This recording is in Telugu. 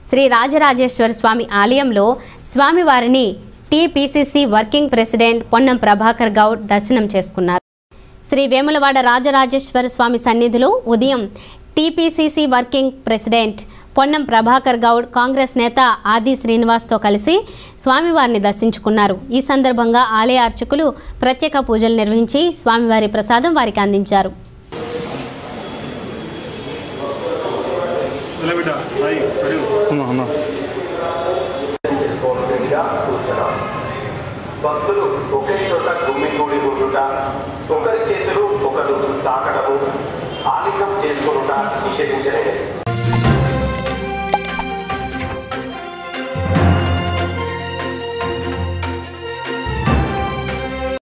శ్రీ రాజరాజేశ్వర స్వామి ఆలయంలో స్వామివారిని TPCC working president Ponnam Prabhakar Goud దర్శనం చేసుకున్నారు. శ్రీ వేములవాడ రాజరాజేశ్వర స్వామి సన్నిధిలో ఉదయం TPCC working president Ponnam Prabhakar Goud Congress నేత ఆది శ్రీనివాస్తో కలిసి స్వామివారిని దర్శించుకున్నారు. ఈ సందర్భంగా ఆలయ అర్చకులు ప్రత్యేక పూజలు నిర్వహించి స్వామివారి ప్రసాదం వారికి అందించారు. భక్తులు ఒకే చోట గుమ్మిగూడి ఉండుట, ఒకరి చేతులు ఒకరు తాకడము, ఆలింగం చేసుకునుట నిషేధించలేదు.